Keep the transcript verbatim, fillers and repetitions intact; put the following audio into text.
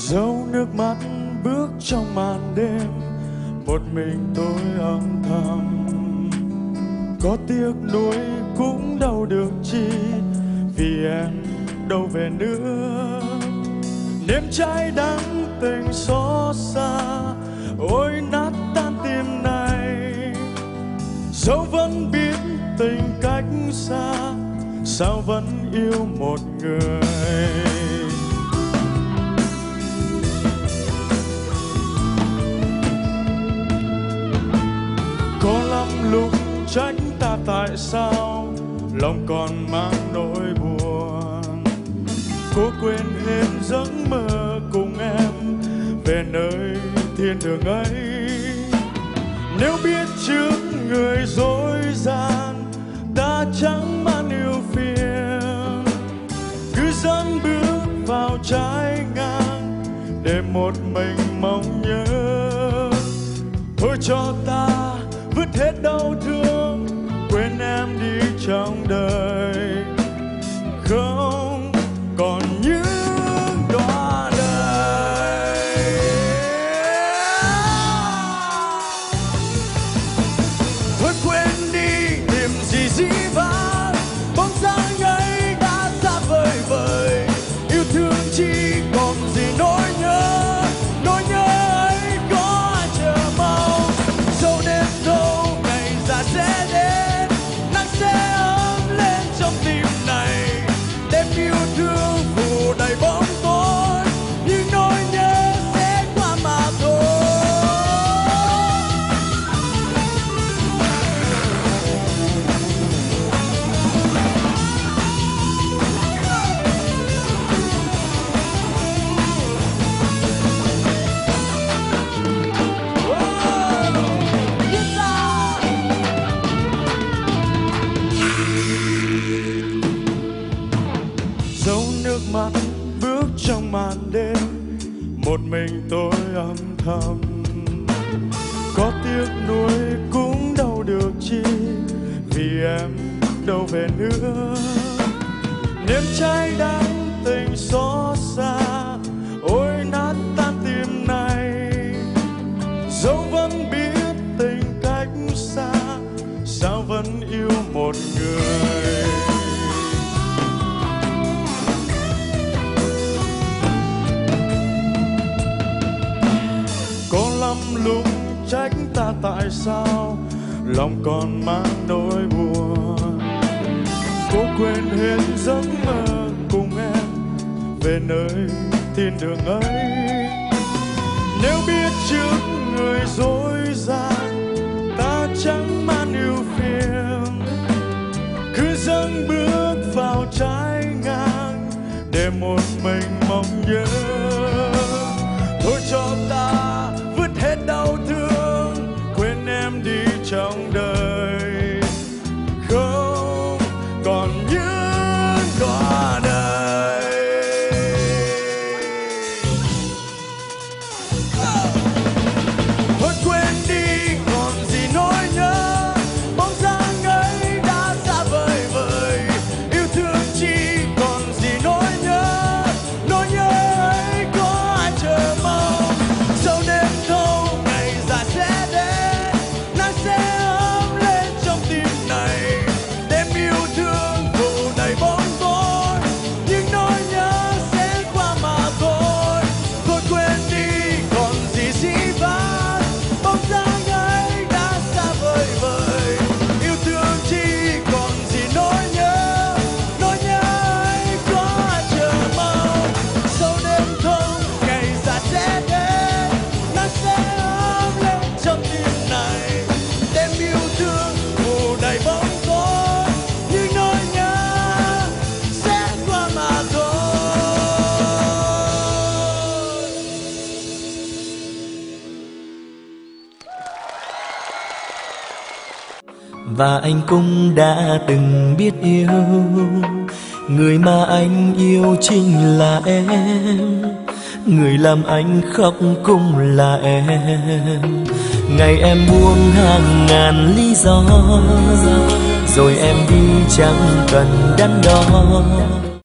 Dấu nước mắt bước trong màn đêm, một mình tôi âm thầm. Có tiếc nuối cũng đâu được chi, vì em đâu về nữa. Nếm trái đắng tình xót xa, ôi nát tan tim này. Dẫu vẫn biết tình cách xa, sao vẫn yêu một người. Có lắm lúc trách ta tại sao lòng còn mang nỗi buồn. Cố quên hết giấc mơ cùng em về nơi thiên đường ấy. Nếu biết trước người dối gian, ta chẳng mang yêu phiền. Cứ dấn bước vào trái ngang để một mình mong nhớ. Thôi cho ta vứt hết đau thương, quên em đi trong đời. Không còn những đóa đời. Thôi quên đi niềm gì dĩ vãng, bóng dáng ấy đã xa vời vời. Yêu thương chỉ còn gì nỗi nhớ, nỗi nhớ ấy có ai chờ mong. Dẫu đêm thâu ngày già sẽ đến, nắng sẽ ấm lên trong tim này. Đêm yêu thương phủ đầy bóng tối, nhưng nỗi nhớ sẽ qua mà thôi. Dấu nước mắt bước trong màn đêm, một mình tôi âm thầm. Có tiếc nuối cũng đâu được chi, vì em đâu về nữa. Nếm trái đắng tình xót xa, ôi nát tan tim này. Dẫu vẫn biết tình cách xa, sao vẫn yêu một người. Có lắm lúc trách ta tại sao lòng còn mang nỗi buồn. Cố quên hết giấc mơ cùng em về nơi thiên đường ấy. Nếu biết trước người dối gian, ta chẳng mang yêu phiền. Cứ dâng bước vào trái ngang để một mình mong nhớ. Thôi cho ta vứt hết đau thương, quên em đi trong đời. Không còn những đóa đời. Thôi quên đi còn gì nỗi nhớ, bóng dáng ấy đã xa vời vời. Yêu thương chỉ còn gì nỗi nhớ, nỗi nhớ ấy có ai chờ mong. Dẫu đêm thâu ngày già sẽ đến, nắng sẽ ấm lên trong tim này. Đêm yêu thương phủ đầy bóng tối, nhưng nỗi nhớ sẽ qua mà thôi. Thôi quên đi còn gì dĩ vãng, bóng dáng ấy đã xa vời vời. Yêu thương chỉ còn gì nỗi nhớ, nỗi nhớ ấy có ai chờ mong. Dẫu đêm thâu ngày già sẽ đến, nắng sẽ ấm lên trong tim này. Đêm yêu thương phủ đầy bóng tối, nhưng nỗi nhớ sẽ qua mà thôi. Và anh cũng đã từng biết yêu, người mà anh yêu chính là em. Người làm anh khóc cũng là em. Ngày em buông hàng ngàn lý do, rồi em đi chẳng cần đắn đo.